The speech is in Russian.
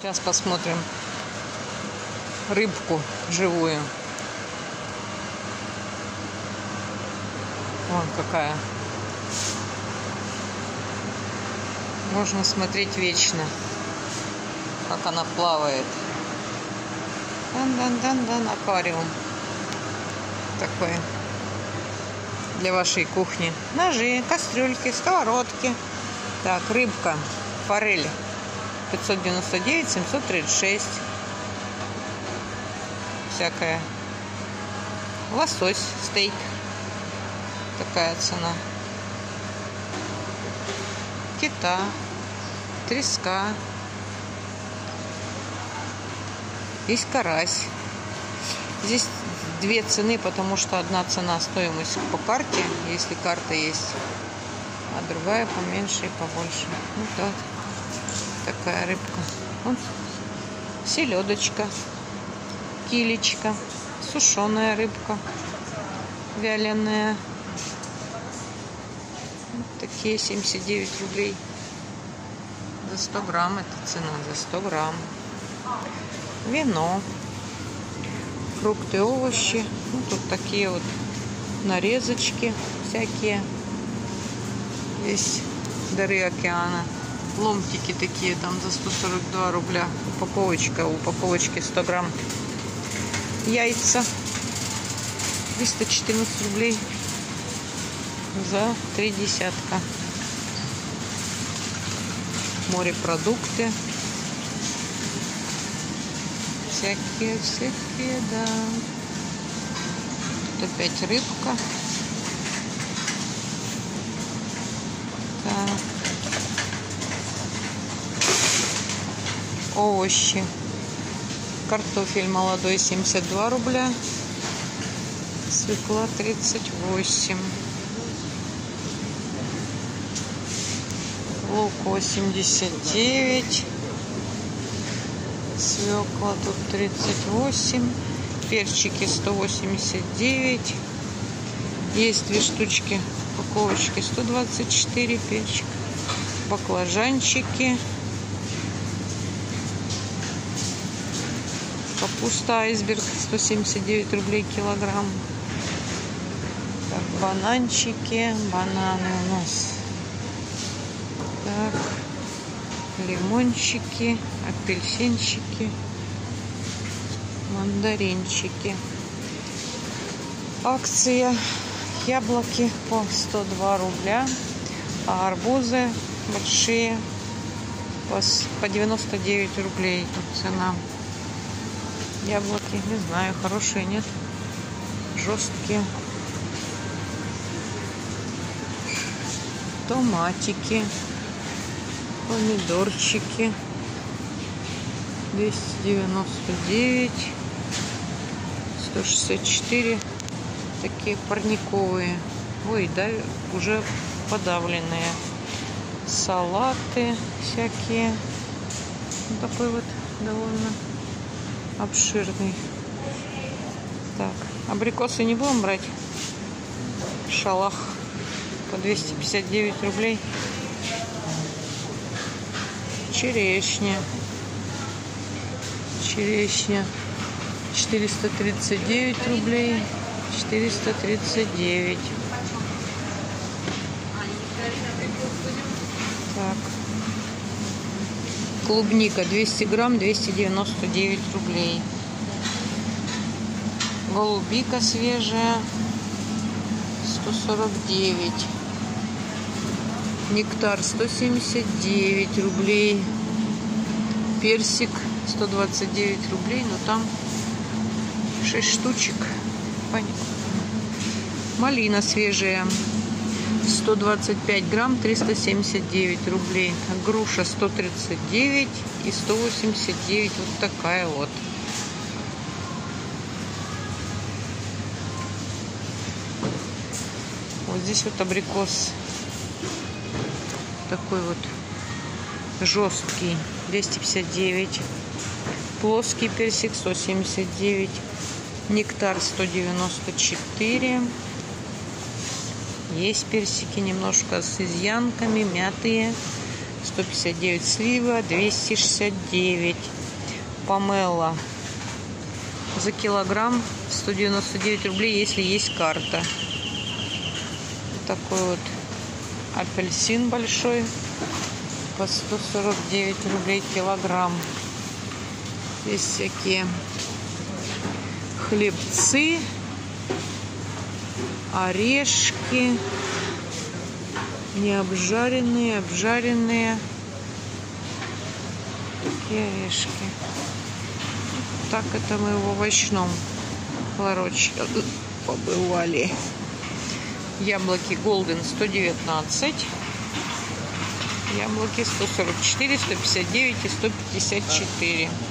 Сейчас посмотрим рыбку живую. Вон какая. Можно смотреть вечно, как она плавает. Дан-дан-дан-дан, аквариум такой для вашей кухни. Ножи, кастрюльки, сковородки. Так, рыбка, форель 599, 736. Всякая. Лосось, стейк. Такая цена. Кита, треска. Есть карась. Здесь две цены, потому что одна цена стоимость по карте, если карта есть, а другая поменьше и побольше. Вот так. Такая рыбка. Вот. Селедочка, килечка, сушеная рыбка, вяленая. Вот такие 79 рублей за 100 грамм. Это цена за 100 грамм. Вино, фрукты, овощи. Ну, тут такие вот нарезочки всякие. Есть дары океана. Ломтики такие там за 142 рубля. Упаковочка, у упаковочки 100 грамм. Яйца 314 рублей за 3 десятка. Морепродукты. Всякие, да. Тут опять рыбка. Так. Овощи. Картофель молодой 72 рубля. Свекла 38. Лук 89. Свекла тут 38. Перчики 189. Есть две штучки упаковочки 124 перчик. Баклажанчики. Капуста айсберг 179 рублей килограмм. Так, бананчики. Бананы у нас. Так. Лимончики, апельсинчики, мандаринчики. Акция. Яблоки по 102 рубля, а арбузы большие по 99 рублей. Тут цена. Яблоки, не знаю, хорошие, нет, жесткие. Томатики. Помидорчики 299, 164, такие парниковые. Ой, да, уже подавленные. Салаты всякие. Вот такой вот довольно обширный. Так, абрикосы не будем брать. Шалах по 259 рублей. Черешня 439 рублей, 439. Так. Клубника 200 грамм, 299 рублей. Голубика свежая 149. Нектар 179 рублей. Персик 129 рублей, но там 6 штучек. Понятно. Малина свежая 125 грамм, 379 рублей. Груша 139 и 189. Вот такая вот. Вот здесь вот абрикос. Такой вот жесткий 259. Плоский персик 179. Нектар 194. Есть персики немножко с изъянками, мятые 159. Слива 269. Помело за килограмм 199 рублей, если есть карта. Такой вот апельсин большой по 149 рублей килограмм. Здесь всякие хлебцы, орешки, необжаренные, обжаренные. Такие орешки. Так это мы в овощном ларочке побывали. Яблоки Golden 119. Яблоки 144, 159 и 154.